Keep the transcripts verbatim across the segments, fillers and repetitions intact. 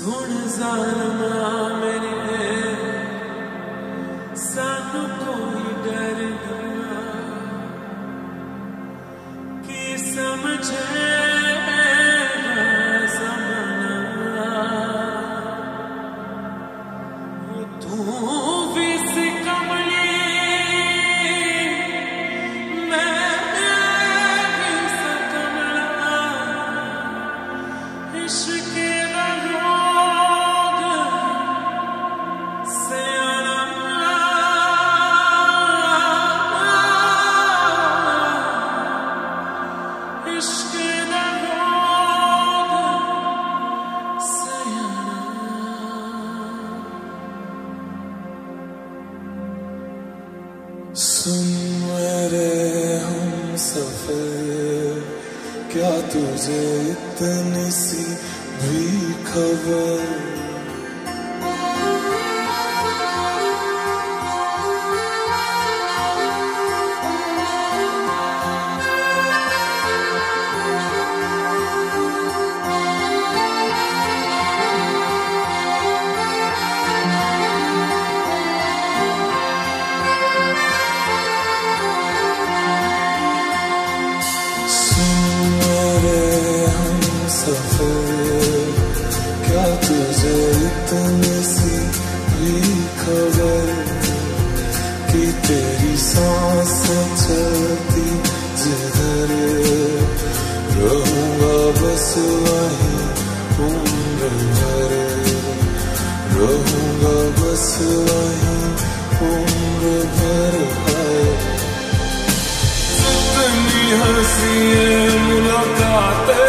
सुन ज़ालिमा मेरे सानू कोई डर ना कि समझे सुन मेरे हम सफर, क्या तुझे इतनी सी भी खबर? क्या तुझे इतनी सी भी खबर कि तेरी सांस चलती जिधर रहूंगा बस वहीं उम्र भर, रहूंगा बस वहीं उम्र भर है। जितनी हंसी मुलाकातें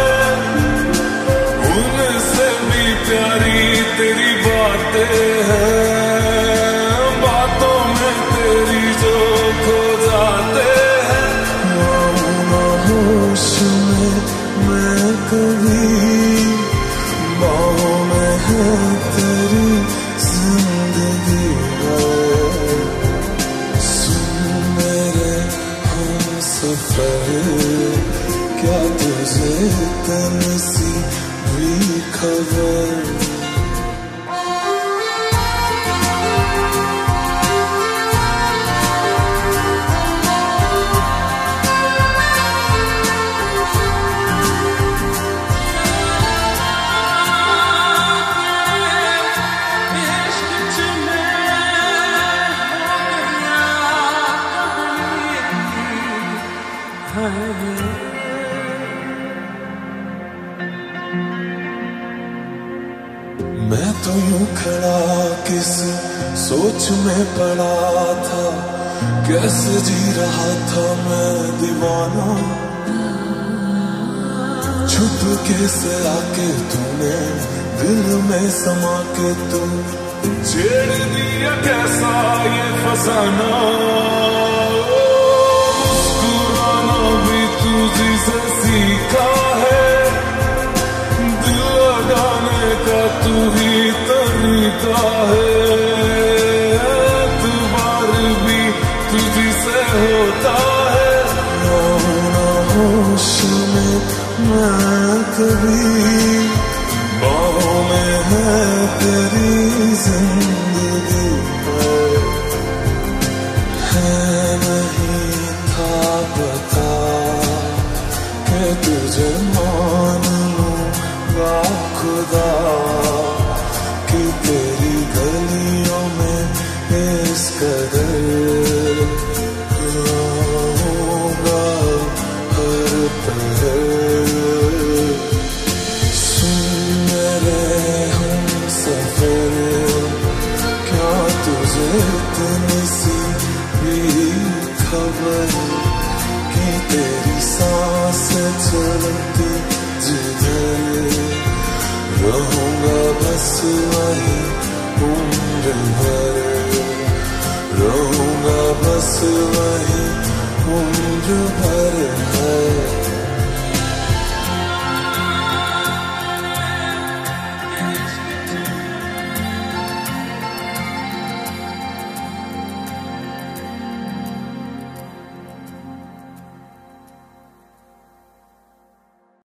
प्यारी तेरी बातें हैं, बातों में तेरी जो खो जाते हैं। होश में मैं कभी बाहों में है तेरी जिंदगी है। सुन मेरे हम सफर, क्या तुझे इतनी सी भी खबर? मैं तो यूं खड़ा किस सोच में पड़ा था, कैसे जी रहा था मैं दीवाना। छुप के से आके तूने दिल में समा के तुम छेड़ दिया कैसा ये फसाना। मुस्कुराना भी तुझी से सीखा है, दिल लगाने का तू ही तरीका है। एतबार भी तुझी से होता है, ना होश में मैं कभी बाहों में है तेरी जिंदगी है। नहीं था पता कि तुझे मान लूंगा खुदा, कि तेरी गलियों में इस कदर रहूंगा हर पहर। सुन मेरे हम सफर, क्या तुझे इतनी सी भी खबर कि तेरी सांस चलती जिधर रहूंगा बस वहीं उम्र भर, रहूंगा बस वहीं उम्र भर।